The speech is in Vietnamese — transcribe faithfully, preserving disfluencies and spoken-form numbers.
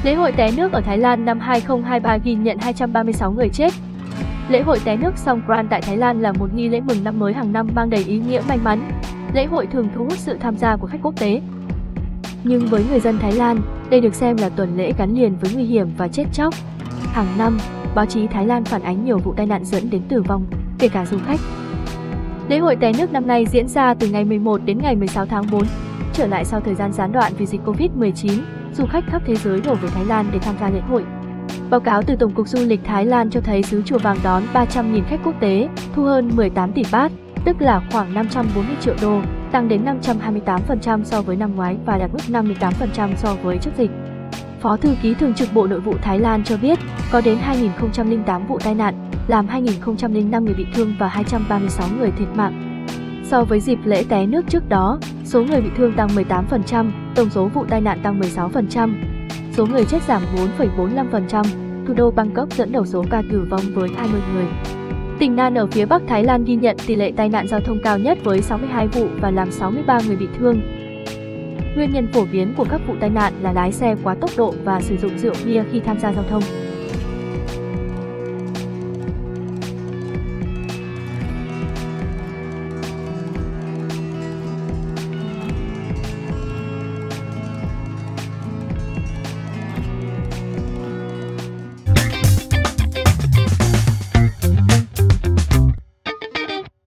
Lễ hội té nước ở Thái Lan năm hai không hai ba ghi nhận hai trăm ba mươi sáu người chết. Lễ hội té nước Songkran tại Thái Lan là một nghi lễ mừng năm mới hàng năm mang đầy ý nghĩa may mắn. Lễ hội thường thu hút sự tham gia của khách quốc tế. Nhưng với người dân Thái Lan, đây được xem là tuần lễ gắn liền với nguy hiểm và chết chóc. Hàng năm, báo chí Thái Lan phản ánh nhiều vụ tai nạn dẫn đến tử vong, kể cả du khách. Lễ hội té nước năm nay diễn ra từ ngày mười một đến ngày mười sáu tháng tư, trở lại sau thời gian gián đoạn vì dịch Covid mười chín, du khách khắp thế giới đổ về Thái Lan để tham gia lễ hội. Báo cáo từ Tổng cục Du lịch Thái Lan cho thấy xứ Chùa Vàng đón ba trăm nghìn khách quốc tế, thu hơn mười tám tỷ baht, tức là khoảng năm trăm bốn mươi triệu đô, tăng đến năm trăm hai mươi tám phần trăm so với năm ngoái và đạt mức năm mươi tám phần trăm so với trước dịch. Phó Thư ký Thường trực Bộ Nội vụ Thái Lan cho biết, có đến hai nghìn không trăm lẻ tám vụ tai nạn, làm hai nghìn không trăm lẻ năm người bị thương và hai trăm ba mươi sáu người thiệt mạng. So với dịp lễ té nước trước đó, số người bị thương tăng mười tám phần trăm, tổng số vụ tai nạn tăng mười sáu phần trăm. Số người chết giảm bốn phẩy bốn mươi lăm phần trăm, thủ đô Bangkok dẫn đầu số ca tử vong với hai mươi người. Tỉnh Nan ở phía Bắc Thái Lan ghi nhận tỷ lệ tai nạn giao thông cao nhất với sáu mươi hai vụ và làm sáu mươi ba người bị thương. Nguyên nhân phổ biến của các vụ tai nạn là lái xe quá tốc độ và sử dụng rượu bia khi tham gia giao thông.